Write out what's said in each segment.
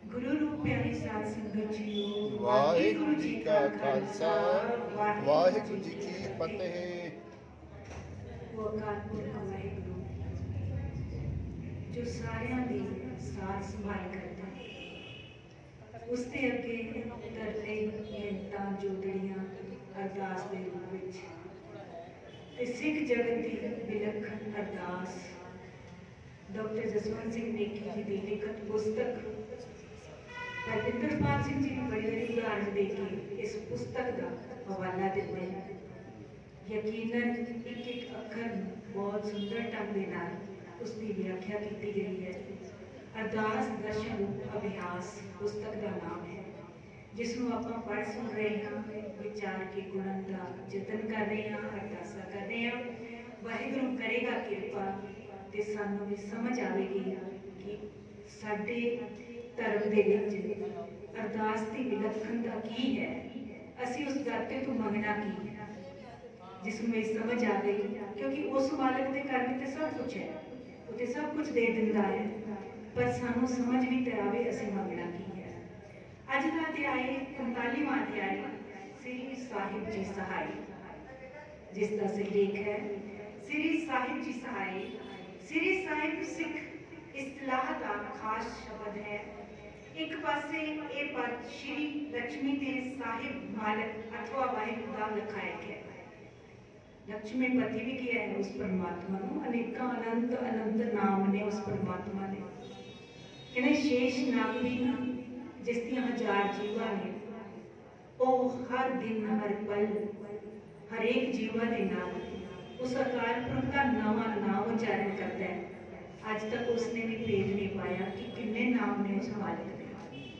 गुरु रूप प्यारी साध संगत जीओ, वाहिगुरु जी का खालसा वाहिगुरु जी की फतेह। वो अकाल पुरख वाहिगुरु जो सारिਆਂ ਦੀ ਸਾਥ ਸੰਭਾਲ करता है, उसके अगे तरते मिन्नतां जोड़ियां अरदास के रूप विच ते सिख जगत की विलखण अरदास डॉक्टर जसवंत सिंह नेगी जी की लिखत पुस्तक परविंदरपाल सिंह जी ने बड़ी बड़ी उदाहरण देके इस पुस्तक का हवाला देते हैं। यकीनन एक एक अखर बहुत सुंदर ढंग के नाल उसकी व्याख्या की गई है। अरदास दर्शन अभ्यास पुस्तक का नाम है, जिसमें आप पढ़ सुन रहे हैं, विचार के गुणन का जतन कर रहे हैं, अरदासा कर रहे हैं। वाहिगुरू करेगा किरपा ते सानू भी समझ आएगी कि साडे धर्म दे विच अरदास की विलक्षणता की है, असी उस दाते तो मंगना की है, जिसमें समझ आ गई। क्योंकि उस मालिक के घर में तो सब कुछ है, वो तो सब कुछ दे दिंदा है, पर सानू समझ भी तो आवे असी मंगना की है। अज का अध्याय 45वां अध्याय श्री साहिब जी सहाय, जिसका सिरलेख है श्री साहिब जी सहाय। श्री साहिब सिख इस्तिलाह का खास शब्द है। एक पासे ये पद श्री लक्ष्मी के साहिब मालक अथवा वाहिगुरू का लखायक है। लक्ष्मी पति भी किया है उस परमात्मा को, अनेक अनंत अनंत नाम ने उस परमात्मा ने, कहने शेष नाग भी जिसदियां हजार जीवा ने, वो हर दिन हर पल हर एक जीवा के नाम उस अकाल पुरख का नवा नाम उच्चारण करता है। आज तक उसने भी भेद नहीं पाया कि कितने नाम ने उस मालिक ने,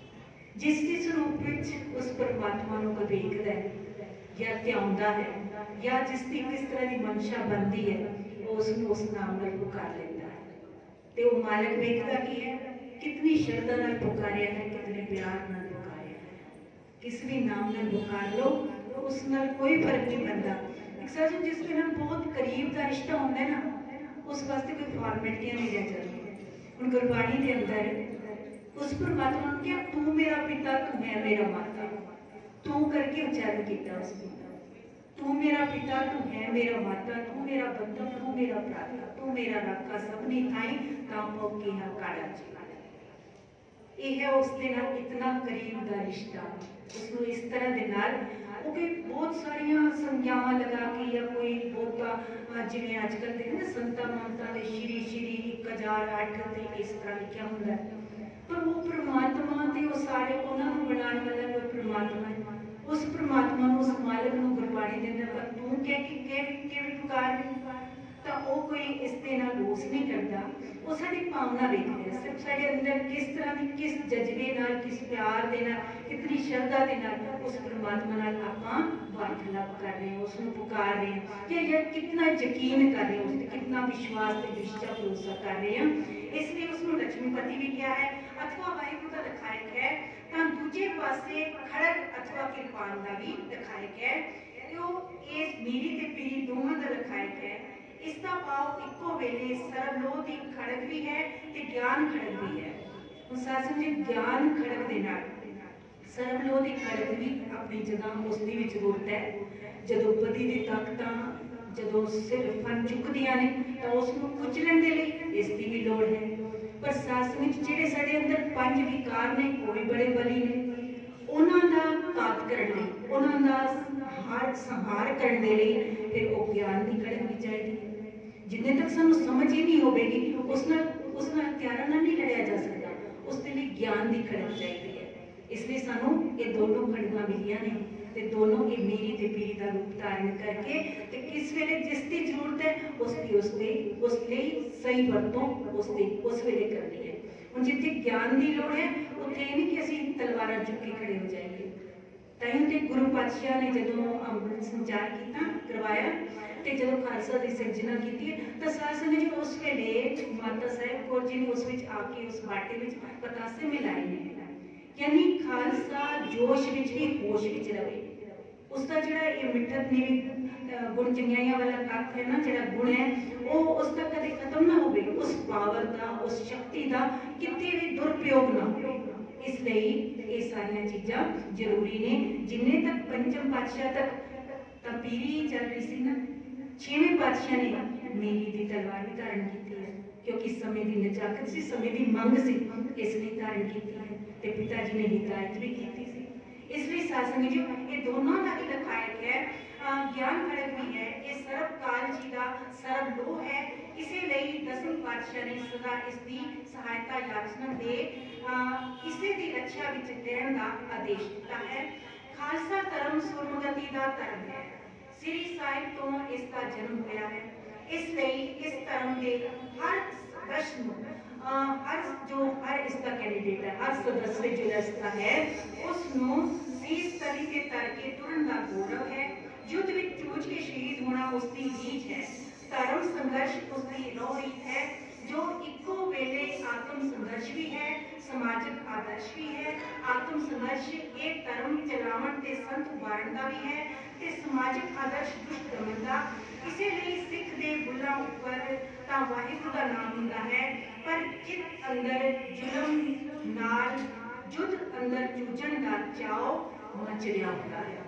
जिस जिस रूप में उस परमात्मा को वेखदा है या ध्यानदा है, या जिसकी किस तरह की मंशा बनती है, वो उसको उस नाम में पुकार लेता है। तो वो मालिक वेखदा की है, कितनी श्रद्धा नाल पुकारिया है, कितने प्यार नाल पुकारिया है। किस भी नाम नाल पुकार लो, उस नाल कोई फर्क नहीं बनता। एक जिसके नाल बहुत करीब का रिश्ता होता है ना, उस वास्ते कोई फॉर्मेलिटियां नहीं रह जाती। हुण गुरबाणी के अंदर उस परमात्मा ने क्या, तू मेरा पिता तू है मेरा माता, तू करके उच्चारण किया उसने, तू मेरा पिता तू है मेरा माता, तू मेरा बंधु तू मेरा भ्राता, तू मेरा राका सबनी थाई तां मौके हा काड़ा जी। यह है उसके नाल इतना करीब का रिश्ता। उसको इस तरह के नाल बहुत सारिया संज्ञावां लगा के या कोई बहुता जिवें अजकल दे ना संतां महंतां दे श्री श्री 1008 ते इस तरह लिखा हुंदा है, पर वो परमात्मा ते वो सारे उन्हां नूं बनाने वाला वो परमात्मा है। उस परमात्मा नूं उस मालिक नूं गुरबाणी दे अंदर पर तू के पुकार तो वो कोई इस दे नाल रोस नहीं करता। वो साडी भावना वेखदा है, सिर्फ साडे अंदर किस तरह की किस जज्बे नाल किस प्यार दे नाल कितनी श्रद्धा दे नाल उस परमात्मा नाल आपां वार्तालाप कर रहे हैं, उसनूं पुकार रहे हैं, या कितना यकीन कर रहे हैं, उस कितना विश्वास ते निश्चय भरोसा कर रहे हैं। इसलिए उसनूं लक्ष्मीपति भी किया है अथवा वाहिगुरू का लखायक है। तां दूजे पासे खड़ग अथवा किरपान का भी लखायक है। तो इस मीरी ते पीरी दोवां का लखायक है। इसका भाव इको वेले सर्वलोह की खड़ग भी है ते ज्ञान खड़ग भी है। उस सासम जी ज्ञान खड़ग दे नाल सर्वलोह की खड़ग भी अपनी जगह उसकी भी जरूरत है। जदों पति दी ताकतां जदों सिर फन चुकदियां ने तो उसनूं कुचलण दे लई इसकी भी लोड़ है। पर सासम विच जिहड़े साडे अंदर पंज विकार ने वो भी बड़े बली ने, उन्हां दा घात करन लई उन्हां दा हार संहार करन दे लई फिर वो ज्ञान की खड़ग भी चाहिए। जिन्ने तक सानू समझ ही नहीं होगी उस हथियारों नहीं लड़िया जा सकता, उसके लिए ज्ञान की खड़ग चाहिए है। इसलिए सानू ये दोनों खड़गा मिलिया ने ते दोनों ये मीरी ते पीरी का रूप धारण करके ते किस वेले जिसकी जरूरत है उसके सही वरतों उस वेले करनी है। हुण जिथे ज्ञान की लोड़ है उत्थे ये नहीं कि असीं तलवारां चुक्के खड़े हो जाएंगे। ताईं ते गुरु पातशाह ने जदों अमृत संचार किया करवाया ते जदों खालसा दी सिरजना की तो साध संगत जी उस वेले माता साहिब कौर जी ने उस विच आके उस बाटे विच पतासे मिलाए ने, यानी खालसा जोश विच भी होश विच रहे। उसका जिहड़ा ये मिठत ने गुण चंगियाइयां वाला तत्व है ना, जिहड़ा गुण है वो उसका कदे खत्म ना होवे, उस पावर का उस शक्ति का कितने भी दुरुपयोग ना हो। इसलिए ये सारिया चीज़ां जरूरी ने। जिन्ने तक पंचम पातशाह तक तो पीढ़ी चल रही सी ना, छेवें पातशाह ने नीली की तलवार भी धारण की है, क्योंकि समय की नजाकत सी, समय की मंग सी, इसलिए धारण की है। ते पिता जी ने हिदायत भी की सी। इसलिए सत्संग जी ये दोनों का ही लखायक है। ज्ञान खड़क भी है, ये सर्व काल जी का सर्व लोह है। इसलिए दसम पातशाह ने सदा इसकी सहायता याचना दे इसे की रक्षा विच रहन का आदेश दिता है। खालसा धर्म सुरमगति का धर्म है। श्री साहिब तो इसका जन्म होया है, इसलिए इस धर्म के हर प्रश्न हर इसका कैंडिडेट है, हर सदस्य जो इसका है उसनों शीश तली के तरके तुरन का गौरव है। युद्ध में जूझ के शहीद होना उसकी रीझ है। धर्म संघर्ष उसकी रोहरीत है, जो इको वेले आत्म संघर्ष भी है, समाजिक आदर्श भी है। आत्म संघर्ष एक धर्म चलावन ते संत उभारण का भी है, ते समाजिक आदर्श दुष्ट दमन का। इसीलिए सिख दे बुल्लां उपर तां वाहिगुरू दा नाम हुंदा है, पर चित अंदर जुल्म नाल युद्ध अंदर जूझण दा चाओ मचरिया हुंदा है।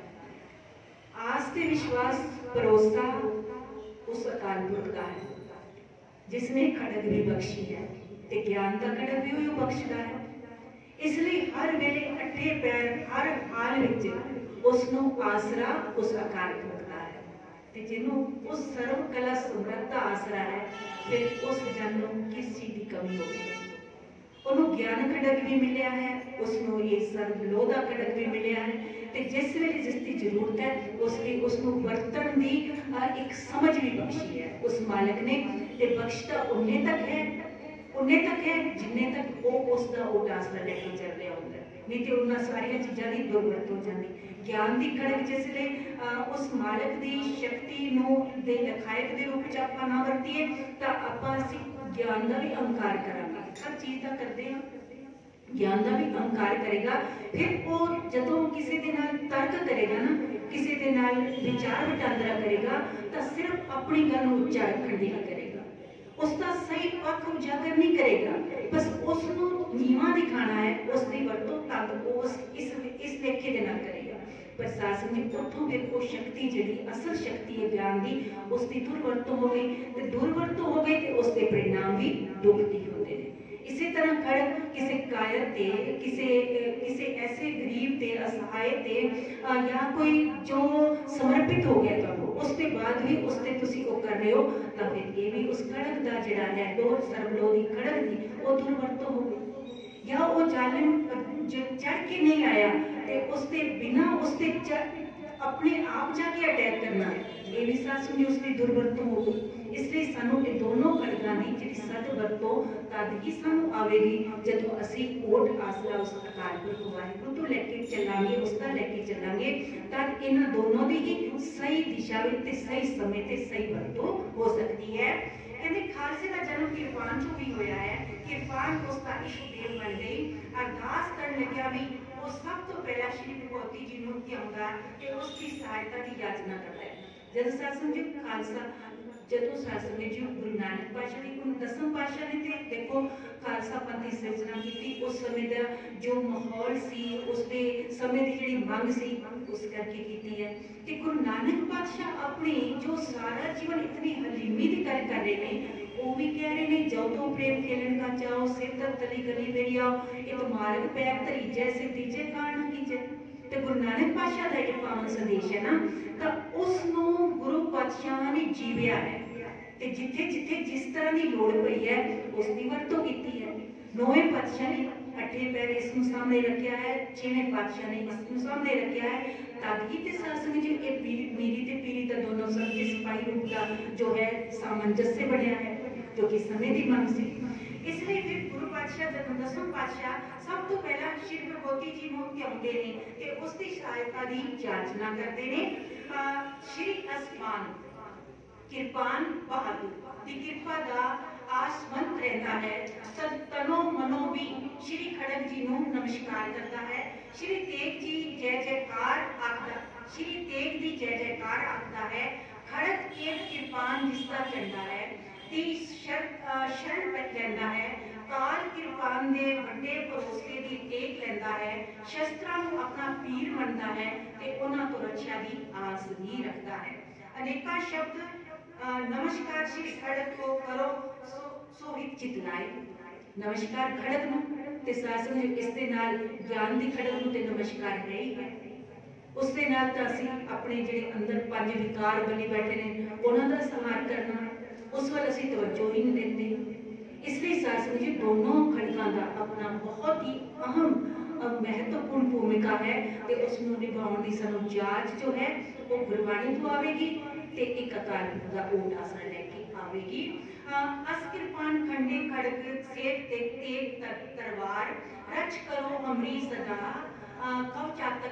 आस ते विश्वास भरोसा उस अकाल पुरख का है, जिसने खड़क भी बख्शी है, ते ज्ञान का खड़क भी उही बख्शदा है। इसलिए हर वेले अठे पैर हर हाल विच उसनों आसरा उस अकाल पुरख का है, ते जिन्हों उस सर्व कला समर्थ का आसरा है, फिर उस जन नूं किस चीज की कमी होगी। उन्होंने ज्ञान खड़क भी मिलिया है, उसनों ये सर्व लोह दा खड़क भी मिलिया है, ते जिस वेले जिसकी जरूरत है उसकी उसनों वरतन दी एक समझ भी बख्शी है उस मालिक ने। ते बख्शता उन्ने तक है जिन्ने तक वो उसका ओट आसरा लेके चल रहा होता है, नहीं तो उन्होंने सारिया चीज़ों की दुर्वरत हो जाती। ज्ञान की खड़क जिसले उस मालिक की शक्ति दे लखायक के रूप में आप ना वरतीए तो आप ज्ञान का भी अहंकार करांगे। हर चीज़ का करते हैं, ज्ञान का भी अहंकार करेगा। फिर वो जदों किसी के नाल तर्क करेगा ना, किसी के नाल विचार वटांदरा करेगा, तो सिर्फ अपनी गल नूं उच्चा रखण दी ही करेगा, उसका सही पक्ष उजागर नहीं करेगा, बस उसनूं नीवां दिखाना है। उसकी वरतों तद उस इस लेखे दे नाल करेगा। पर सासंग जी उतों फिर वो शक्ति जिहड़ी असल शक्ति है ज्ञान की, उसकी दुरवरतों हो गई, तो दुरवरतों हो गई तो उसके परिणाम भी दुखती होते हैं। इसी तरह खड़क किसी कायर ते, किसी ऐसे गरीब ते, असहाय ते या कोई जो समर्पित हो गया तो उसके बाद भी उसते तुसी वो कर रहे हो, तो फिर ये भी उस खड़क का जिहड़ा है दो सर्वलोह की खड़क दी वो दुर्वरतों हो गई। या वो जालिम जो चढ़ के नहीं आया ते उसके बिना उसके अपने आप जाके अटैक करना, ये भी सासू जी उसकी दुर्वरतों हो गई। इसलिए सानू ये दोनों खड़कों की जिहड़ी सद वरतों तद ही सानू आवेगी जदों असीं ओट आसरा उस अकाल पुरख वाहिगुरू तो लैके चलांगे, उसका लैके चलांगे, तद इन्हां दोनों की ही सही दिशा विच ते सही समय ते सही वरतों हो सकती है। कहते खालसे का जन्म किरपान चों भी होया है, किरपान उसका इष्ट देव बन गई। अरदास करन लग्या भी वो सब तो पहला श्री भगवती जी नूं ध्याउंदा ते उसकी सहायता की याचना करता है। जदों सत्संग जी खालसा जदों सत्संग जी गुरु नानक पातशाह की गुरु दसम पातशाह ने ते देखो खालसा पंथ की सिरजना की, उस समय का जो माहौल सी, उसके समय की जिहड़ी मंग सी उस करके की है। कि गुरु नानक पातशाह अपनी जो सारा जीवन इतनी हलीमी की गल कर रहे हैं, वो भी कह रहे हैं जाओ तो प्रेम खेलन का चाओ, सिर दर तली गली मेरी आओ, एक मार्ग पैर धरी जैसे दीजे कान कीजे। तो गुरु नानक पातशाह का एक पावन संदेश है ना, तो उसनों गुरु पातशाह ने जीविया है, ते जिथे जिथे जिस तरह की लोड़ पई है उसकी वरतों की है। नौवें पातशाह ने अठे पैर इसनूं सामने रखा है, छेवें पातशाह ने इसनूं सामने रखा है। तद ही ते सत्संग जी ये मीरी ते पीरी का दोनों सब के सिपाही रूप का जो है सामंजस्य बनया है, जो कि समय की मंग सी। इसलिए फिर गुरु पातशाह जब दसम पातशाह सब तो पहला श्री भगवती जी नूं ध्याउंदे ने ते उसकी सहायता की याचना करते ने। श्री असमान किरपान बहादुर की कृपा का आसमंत रहता है, तनो मनो भी श्री खड़क जी नूं नमस्कार करता है। श्री तेग जी जय जयकार आखदा, श्री तेग दी जय जयकार आखदा है। खड़क एक किरपान जिसका झंडा है, ती शरण लैंदा है। काल किरपान दे वड्डे भरोसे दी टेक ਲੈਂਦਾ ਹੈ, ਸ਼ਸਤਰਾਂ ਨੂੰ ਆਪਣਾ ਪੀਰ ਮੰਨਦਾ ਹੈ ਤੇ ਉਹਨਾਂ ਤੋਂ ਰੱਖਿਆ ਦੀ ਆਸ ਵੀ ਰੱਖਦਾ ਹੈ। ਅਨੇਕਾਂ ਸ਼ਬਦ ਨਮਸਕਾਰ ਸ਼੍ਰੀ ਖੜਕ ਕੋ ਕਰੋ ਸੋ ਹਿਤ ਚਿਤਲਾਏ। ਨਮਸਕਾਰ ਖੜਕ ਨੂੰ ਤੇ ਸਾਸਨ ਇਸ ਦੇ ਨਾਲ ਗਿਆਨ ਦੀ ਖੜਕ ਨੂੰ ਤੇ ਨਮਸਕਾਰ ਹੈ ਹੀ ਹੈ। ਉਸ ਦੇ ਨਾਲ ਤਾਂ ਅਸੀਂ ਆਪਣੇ ਜਿਹੜੇ ਅੰਦਰ ਪੰਜ ਵਿਕਾਰ ਬਣੇ ਬੈਠੇ ਨੇ ਉਹਨਾਂ ਦਾ ਸੰਹਾਰ ਕਰਨਾ, ਉਸ ਵੱਲ ਅਸੀਂ ਤਵੱਜੋ ਹੀ ਨਹੀਂ ਦਿੰਦੇ। ਇਸ ਲਈ ਸਾਸਨ ਜੀ ਦੋਨੋਂ ਖੜਕਾਂ ਦਾ ਆਪਣਾ ਬਹੁਤ ਹੀ ਅਹਿਮ महत्वपूर्ण भूमिका है ਤੇ ਉਸ ਨੂੰ ਨਿਭਾਉਣ ਦੀ ਸਾਨੂੰ ਜਾਚ ਜੋ ਹੈ ਉਹ ਗੁਰਬਾਣੀ ਤੋਂ ਆਵੇਗੀ ਤੇ ਇੱਕ ਅਕਾਲ ਪੁਰਖ ਦਾ ਓਟ ਆਸਣ ਲੈ ਕੇ ਆਵੇਗੀ। ਅਸ ਕਿਰਪਾਨ ਖੰਡੇ ਖੜਕ ਸੇਤ ਤੇ ਤੇਗ ਤਲਵਾਰ ਰਚ ਕਰੋ ਹਮਰੀ ਸਦਾ ਕਉ ਚਾਤਕ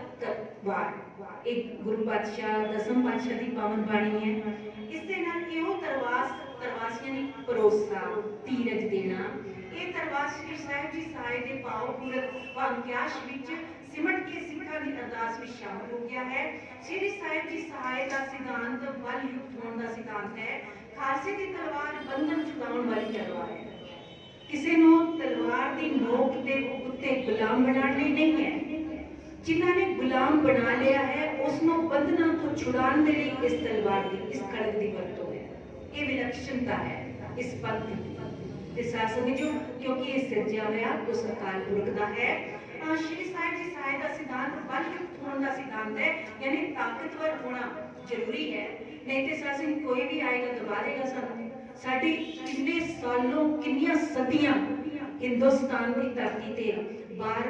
ਤਲਵਾਰ। ਇੱਕ ਗੁਰੂ ਪਾਤਸ਼ਾਹ ਦਸਮ ਪਾਤਸ਼ਾਹ ਦੀ ਪਾਵਨ ਬਾਣੀ ਹੈ। ਇਸ ਦੇ ਨਾਲ ਇਹੋ ਤਰਵਾਸੀਆਂ ਦੀ ਭਰੋਸਾ ਧੀਰਜ ਦੇਣਾ। ਇਹ ਤਰਵਾਸ ਸ੍ਰੀ ਸਾਹਿਬ ਜੀ ਸਾਏ ਦੇ ਪਾਉ ਪੂਰਕ ਵਾਕਿਆਸ਼ ਵਿੱਚ ਸਿਮਟ ਕੇ ਸਿੱਖਾਂ ਦੀ ਅਰਦਾਸ ਵਿੱਚ ਸ਼ਾਮਲ ਹੋ ਗਿਆ ਹੈ। ਸ੍ਰੀ ਸਾਹਿਬ ਜੀ ਸਹਾਇ ਦਾ ਸਿਧਾਂਤ ਬਲ ਯੁਕਤ ਹੋਣ ਦਾ ਸਿਧਾਂਤ ਹੈ। ਖਾਲਸੇ ਦੀ ਤਲਵਾਰ ਬੰਧਨ ਛੁਡਾਉਣ ਵਾਲੀ ਤਲਵਾਰ ਹੈ। ਕਿਸੇ ਨੂੰ ਤਲਵਾਰ ਦੀ ਨੋਕ ਦੇ ਉੱਤੇ ਗੁਲਾਮ ਬਣਾਉਣ ਲਈ ਨਹੀਂ ਹੈ। ਜਿਨ੍ਹਾਂ ਨੇ ਗੁਲਾਮ ਬਣਾ ਲਿਆ ਹੈ ਉਸ ਨੂੰ ਬੰਧਨਾਂ ਤੋਂ ਛੁਡਾਉਣ ਦੇ ਲਈ ਇਸ ਤਲਵਾਰ ਦੀ, ਇਸ ਖੜਕ ਦੀ ਵਰਤੋਂ ਹੈ। ਇਹ ਵਿਲੱਖਣਤਾ ਹੈ ਇਸ ਪੰਥ ਦੀ। ਤੇ ਸਾਸਨ ਜੋ ਕਿਉਂਕਿ ਇਹ ਸਿਰਜਿਆ ਹੋਇਆ ਉਸ ਅਕਾਲ ਪੁਰਖ ਦਾ ਹੈ। ਸ਼੍ਰੀ ਸਾਹਿਬ ਜੀ ਸਹਾਇ ਦਾ ਸਿਧਾਂਤ ਬਲ ਯੁਕਤ ਹੋਣ ਦਾ ਸਿਧਾਂਤ ਹੈ, ਯਾਨੀ ਤਾਕਤਵਰ ਹੋਣਾ ਜ਼ਰੂਰੀ ਹੈ। ਨਹੀਂ ਤੇ ਸਾਸਨ ਕੋਈ ਵੀ ਆਏਗਾ ਦਬਾ ਦੇਗਾ ਸਾਨੂੰ। ਸਾਡੀ ਕਿੰਨੇ ਸਾਲੋਂ ਕਿੰਨੀਆਂ ਸਦੀਆਂ ਹਿੰਦੁਸਤਾਨ ਦੀ ਧਰਤੀ ਤੇ ਬਾਹਰ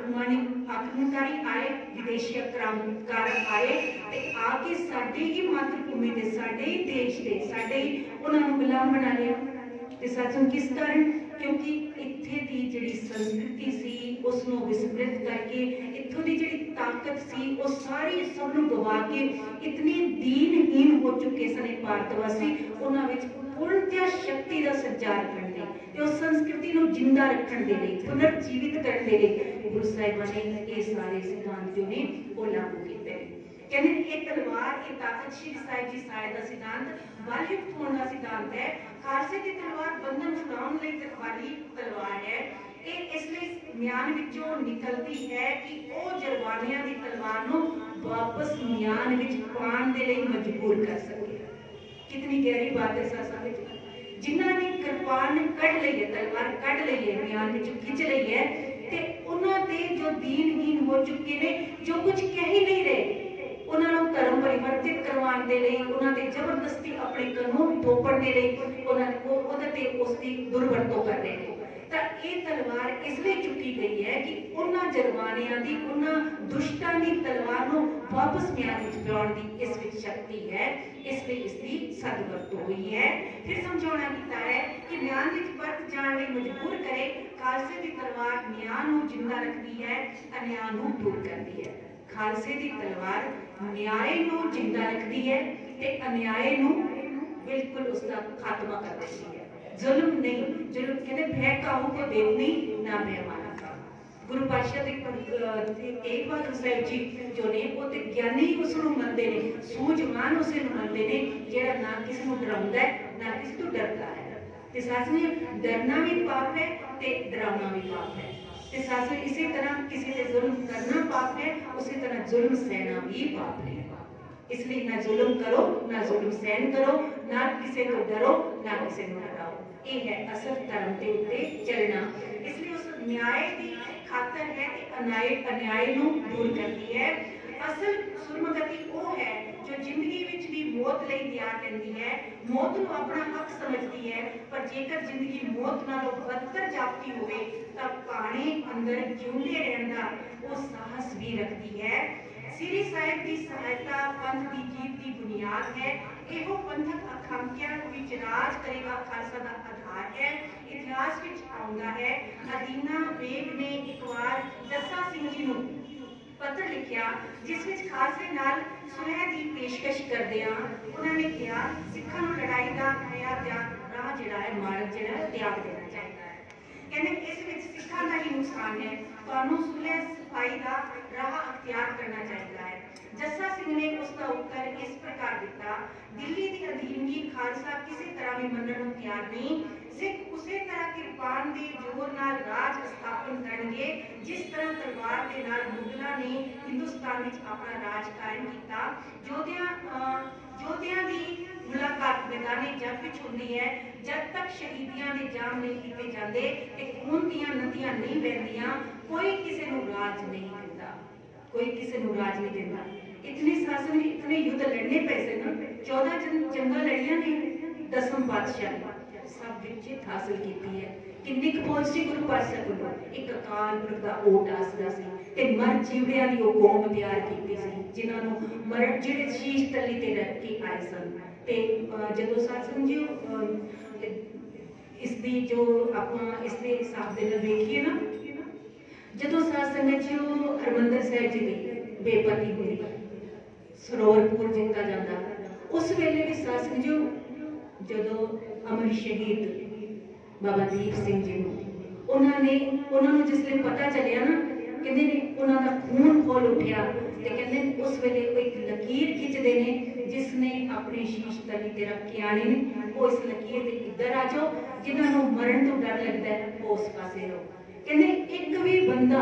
ਆਕਰਮਣਕਾਰੀ ਆਏ, ਵਿਦੇਸ਼ੀ ਆਕਰਮਣਕਾਰ ਆਏ ਤੇ ਆ ਕੇ ਸਾਡੀ ਹੀ ਮਾਤਰ ਭੂਮੀ ਦੇ, ਸਾਡੇ ਹੀ ਦੇਸ਼ ਦੇ, ਸਾਡੇ ਹੀ ਉਹਨਾਂ ਨੂੰ ਗੁਲਾਮ ਬਣਾ ਲਿਆ। ਤੇ ਸਾਸਨ ਕਿਸ ਕਾਰਨ? ਕਿਉਂਕਿ ਇੱਥੇ ਦੀ ਜਿਹੜੀ ਸੰਸਕ੍ਰਿਤੀ ਸੀ ਉਸ ਨੂੰ ਵਿਸਮ੍ਰਿਤ ਕਰਕੇ ਇੱਥੋਂ ਦੀ ਜਿਹੜੀ ਤਾਕਤ ਸੀ ਉਹ ਸਾਰੀ ਸਭ ਨੂੰ ਗਵਾ ਕੇ ਇਤਨੇ ਦੀਨਹੀਨ ਹੋ ਚੁੱਕੇ ਸਨ ਭਾਰਤ ਵਾਸੀ। ਉਹਨਾਂ ਵਿੱਚ ਪੂਰਨਤਿਆ ਸ਼ਕਤੀ ਦਾ ਸੰਚਾਰ ਕਰਨ ਲਈ ਤੇ ਉਸ ਸੰਸਕ੍ਰਿਤੀ ਨੂੰ ਜਿੰਦਾ ਰੱਖਣ ਦੇ ਲਈ, ਪੁਨਰ ਜੀਵਿਤ ਕਰਨ ਦੇ ਲਈ ਗੁਰੂ ਸਾਹਿਬਾਂ ਨੇ ਇਹ ਸਾਰੇ ਸਿਧਾਂਤ ਜੋ ਨੇ ਉਹ ਲਾਗੂ ਕੀਤੇ। ਕਹਿੰਦੇ ਇਹ ਤਲਵਾਰ, ਇਹ ਤਾਕਤ ਸ਼੍ਰੀ ਸਾਹਿਬ ਜੀ ਸਹਾਇ ਦਾ ਸਿਧਾਂਤ ਬਲ ਯੁਕਤ ਹੋਣ ਦਾ ਸਿਧਾਂਤ ਹੈ। ਖਾਲਸੇ ਦੀ ਤਲਵਾਰ ਬੰਧਨ ਛੁਡਾਉਣ ਲਈ ਵਾਲੀ ਤਲਵਾਰ ਹੈ। ਇਹ ਇਸ ਲਈ ਮਿਆਨ ਵਿੱਚੋਂ ਨਿਕਲਦੀ ਹੈ ਕਿ ਉਹ ਜਰਵਾਣਿਆਂ ਦੀ ਤਲਵਾਰ ਨੂੰ ਵਾਪਸ ਮਿਆਨ ਵਿੱਚ ਪਾਉਣ ਦੇ ਲਈ ਮਜਬੂਰ ਕਰ ਸਕੇ। ਕਿਤਨੀ ਗਹਿਰੀ ਬਾਤ ਹੈ ਸਾਸਾਂ ਵਿੱਚ। ਜਿਨ੍ਹਾਂ ਨੇ ਕਿਰਪਾਨ ਕੱਢ ਲਈ ਹੈ, ਤਲਵਾਰ ਕੱਢ ਲਈ ਹੈ, ਮਿਆਨ ਵਿੱਚੋਂ ਖਿੱਚ ਲਈ ਹੈ ਤੇ ਉਹਨਾਂ ਦੇ ਜੋ ਦੀਨਹੀਨ ਹੋ ਚੁੱਕੇ ਨੇ, ਜੋ ਕੁਝ ਕਹਿ ਹੀ ਨਹੀਂ ਰਹੇ, ਉਹਨਾਂ ਨੂੰ ਧਰਮ ਪਰਿਵਰਤਿਤ ਕਰਵਾਉਣ ਦੇ ਲਈ, ਉਹਨਾਂ ਦੇ ਜ਼ਬਰਦਸਤੀ ਆਪਣੇ ਕਾਨੂੰਨ ਥੋਪਣ ਦੇ ਲਈ ਉਹਦੇ ਤੇ ਉਸ ਦੀ ਦੁਰਵਰਤੋਂ ਕਰ ਰਹੇ ਨੇ। ਤਾਂ ਇਹ ਤਲਵਾਰ ਇਸ ਲਈ ਚੁੱਕੀ ਗਈ ਹੈ ਕਿ ਉਹਨਾਂ ਜਰਮਾਨਿਆਂ ਦੀ, ਉਹਨਾਂ ਦੁਸ਼ਟਾਂ ਦੀ ਤਲਵਾਰ ਨੂੰ ਵਾਪਸ ਮਿਆਨ ਵਿੱਚ ਲਿਆਉਣ ਦੀ ਇਸ ਵਿੱਚ ਸ਼ਕਤੀ ਹੈ। ਇਸ ਲਈ ਇਸ ਦੀ ਸਦਵਰਤੋਂ ਹੋਈ ਹੈ। ਫਿਰ ਸਮਝਾਉਣਾ ਕੀਤਾ ਹੈ ਕਿ ਮਿਆਨ ਵਿੱਚ ਵਰਤ ਜਾਣ ਲਈ ਮਜਬੂਰ ਕਰੇ। ਖਾਲਸੇ ਦੀ ਤਲਵਾਰ ਮਿਆਨ ਨੂੰ ਜਿੰਦਾ ਰੱਖਦੀ ਹੈ, ਅਨਿਆਂ ਨੂੰ ਦੂਰ ਕਰਦੀ ਹੈ। ਖਾਲਸੇ ਦੀ ਤਲਵਾਰ ਨਿਆਏ ਨੂੰ ਜਿੰਦਾ ਰੱਖਦੀ ਹੈ ਤੇ ਅਨਿਆਏ ਨੂੰ ਬਿਲਕੁਲ ਉਸਦਾ ਖਾਤਮਾ ਕਰ ਦਿੰਦੀ ਹੈ। ਜ਼ੁਲਮ ਨਹੀਂ, ਜ਼ੁਲਮ ਕਹਿੰਦੇ ਭੈ ਕਾਹੂ ਕੋ ਦੇਵਨੀ ਨਾ ਮੈਂ ਮਾਨਾ। ਗੁਰੂ ਪਾਤਸ਼ਾਹ ਦੇ ਤੇਗ ਬਹਾਦਰ ਸਾਹਿਬ ਜੀ ਜੋ ਨੇ ਉਹ ਤੇ ਗਿਆਨੀ ਉਸ ਨੂੰ ਮੰਨਦੇ ਨੇ, ਸੂਝਵਾਨ ਉਸ ਨੂੰ ਮੰਨਦੇ ਨੇ ਜਿਹੜਾ ਨਾ ਕਿਸੇ ਨੂੰ ਡਰਾਉਂਦਾ ਹੈ ਨਾ ਕਿਸੇ ਤੋਂ ਡਰਦਾ ਹੈ। ਤੇ ਸਾਸਨੇ ਡਰਨਾ ਵੀ ਪਾਪ ਹੈ ਤੇ ਡਰਾਉਣਾ ਵੀ ਪਾਪ ਹੈ। ਤੇ ਸਾਸਨੇ ਇਸੇ ਤਰ੍ਹਾਂ ਕਿਸੇ ਤੇ ਜ਼ੁਲਮ ਕਰਨਾ ਪਾਪ ਹੈ, ਉਸੇ ਤਰ੍ਹਾਂ ਜ਼ੁਲਮ ਸਹਿਣਾ ਵੀ ਪਾਪ ਹੈ। ਇਸ ਲਈ ਨਾ ਜ਼ੁਲਮ ਕਰੋ, ਨਾ ਜ਼ੁਲਮ ਸਹਿਣ ਕਰੋ, ਨਾ ਕਿਸੇ ਤੋਂ ਡਰੋ, ਨਾ ਕਿਸੇ ਨੂੰ ਡਰਾਓ। ਇਹ ਹੈ ਅਸਲ ਧਰਮ ਦੇ ਉੱਤੇ ਚੱਲਣਾ। ਇਸ ਲਈ ਉਸ ਨਿਆਏ ਦੀ ਖਾਤਰ ਹੈ ਤੇ ਅਨਿਆਏ ਨੂੰ ਦੂਰ ਕਰਦੀ ਹੈ। ਅਸਲ ਸੁਰਮਗਤੀ ਉਹ ਹੈ ਜੋ ਜ਼ਿੰਦਗੀ ਵਿੱਚ ਵੀ ਮੌਤ ਲਈ ਤਿਆਰ ਰਹਿੰਦੀ ਹੈ, ਮੌਤ ਨੂੰ ਆਪਣਾ ਹੱਕ ਸਮਝਦੀ ਹੈ। ਪਰ ਜੇਕਰ ਜ਼ਿੰਦਗੀ ਮੌਤ ਨਾਲੋਂ ਬਦਤਰ ਜਾਪਦੀ ਹੋਵੇ ਤਾਂ ਭਾਣੇ ਅੰਦਰ ਜਿਉਂਦੇ ਰਹਿਣ ਦਾ ਉਹ ਸਾਹਸ ਵੀ ਰੱਖਦੀ ਹੈ। ਸ੍ਰੀ ਸਾਹਿਬ ਦੀ ਸਹਾਇਤਾ ਪੰਥ ਦੀ ਜੀਤ ਦੀ ਬੁਨਿਆਦ ਹੈ। ਇਹੋ ਪੰਥਕ ਆਕਾਂਖਿਆ ਵਿੱਚ ਰਾਜ ਕਰੇਗਾ ਖਾਲਸਾ ਦਾ ਆਧਾਰ ਹੈ। ਇਤਿਹਾਸ ਵਿੱਚ ਆਉਂਦਾ ਹੈ, ਅਦੀਨਾ ਬੇਗ ਨੇ ਇੱਕ ਵਾਰ ਜੱਸਾ ਸਿੰਘ ਜੀ ਨੂੰ ਪੱਤਰ ਲਿਖਿਆ ਜਿਸ ਵਿੱਚ ਖਾਲਸੇ ਨਾਲ ਸੁਲਹ ਦੀ ਪੇਸ਼ਕਸ਼ ਕਰਦਿਆਂ ਉਹਨਾਂ ਨੇ ਕਿਹਾ ਸਿੱਖਾਂ ਨੂੰ ਲੜਾਈ ਦਾ ਰਾਹ ਜਿਹੜਾ ਹੈ, ਮਾਰਗ ਜਿਹੜਾ ਹੈ ਤਿਆਗ ਦੇਣਾ ਚਾਹੀਦਾ ਹੈ। कहने इस विच सिखां दा ही नुकसान है, तुहानूं सुलह सफाई दा राह अख्तियार करना चाहिए है। जस्सा सिंह ने उसका उत्तर इस प्रकार दिता, दिल्ली की अधीनगी खालसा किसी तरह भी मनण नूं तैयार नहीं। सिख उसी तरह किरपान के जोर नाल राज स्थापन करनगे जिस तरह तलवार के नाल मुगलों ने हिंदुस्तान विच अपना राज कायम किया। योद्धियां दी मुलाकात मैदाने जंग विच हुंदी है। जब तक शहीदियां दे जाम नहीं कीते जांदे ते खून दीयां नदियां नहीं बहदियां, कोई किसी नूं राज नहीं दिंदा, कोई किसी नूं राज नहीं दिंदा। इतने शासन इतने युद्ध लड़ने पैसे ना, 14 जंगां लड़ियां ने, 10वें पातशाह ने सब विच जित हासिल की है। किन्नी खोज सी गुरु पातशाह कोलों, एक अकाल पुरख दा ओट आसरा सी ते मर जीवड़ियां दी ओह कौम तैयार कीती सी जिन्हां नूं मरण जिहड़े शीश तली ते रख के आए सन। ते जदों सत्संग जी इसदी जो आपां इसदे हिसाब दे नाल वेखीए ना, जदों सत्संग जी हरमंदर साहिब जी दी बेपती हुई, सरोवरपुर जिता जाता, उस वेले भी सत्संग जी जदों अमर शहीद बाबा दीप सिंह जी उन्होंने जिसले पता चलिया ना, कहते ने उन्होंने खून खोल उठिया ते कहते उस वेले एक लकीर खिंचते ने जिसने अपने शीश तली ते रख के आने ने, वो इस लकीर दे इधर आ जाओ, जिन्होंने मरण तो डर लगता है वो उस पासे रहो। कहते एक भी बंदा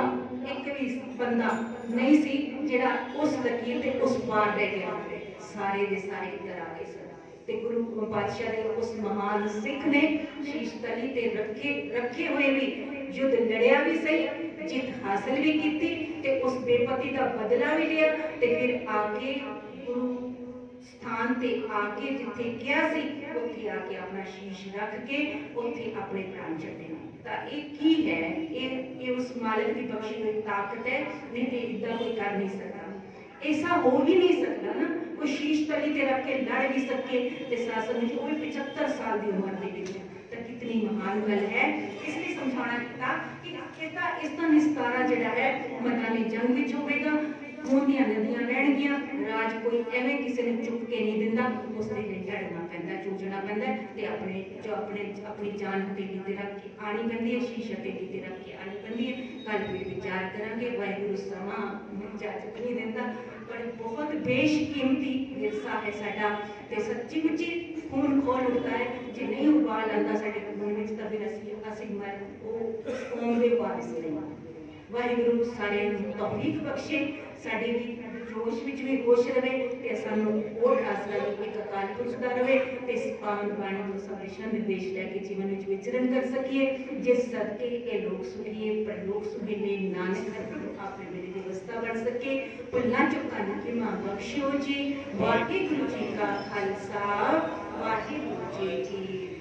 नहीं सी जिहड़ा उस लकीर ते उस पार रह गया, सारे दे सारे इधर आ गए। ते गुरु पातशाह दे उस महान सिख ने शीश तली ते रखे हुए भी युद्ध लड़िया भी सही, जित हासिल भी की ते उस बेपति का बदला भी लिया ते फिर आके गुरु स्थान ते आके जिथे क्या सी उत्थे आके अपना शीश रख के उत्थे अपने प्राण छड्डे। तां इह की है, ये उस मालिक की बख्शी हुई ताकत है, नहीं तो इदा कोई कर नहीं सकता। ऐसा हो ही नहीं सकता ना, कोई शीश तली ते रख के लड़ भी सके ते शासन में वो भी 75 साल की उम्र दे विच, तो कितनी महान गल है। इसलिए समझाना किया कि इसका निस्तारा जिहड़ा है मैदानी जंग विच होवेगा, खून दीयां नदियां बहणगियां, राज कोई एवें किसी ने चुप के नहीं दिंदा, उसके लिए लड़ना पैंदा, जूझना पैंदा ते अपनी जान हथेली ते रख के आनी पैंदी है, शीश हथेली ते रख के आनी पैंदी है। कल फिर विचार करांगे, वाहिगुरू समा इजाजत नहीं दिंदा, पर बहुत बेशकीमती विरसा है साडा ते सच्ची मुच्ची खून खोल उठता है। जे नहीं उबाल आंदा साडे खून विच तां फिर असीं मर ओह कौम दे वारिस नहीं। वाहिगुरू सारे तौफीक बख्शे, साडे भी जोश विच भी होश रहे ते सानू ओट आसरा भी एक अकाल पुरख दा रहे ते इस पावन बाणी को सब दिशा निर्देश लैके जीवन विच विचरण कर सकीए, जिस सदके ये लोग सुखीए पर लोग सुखीने नानक आपने मेरी व्यवस्था बन सके। भुल्लां चुकां की मां बख्शो जी। वाहिगुरू जी का खालसा, वाहिगुरू जी की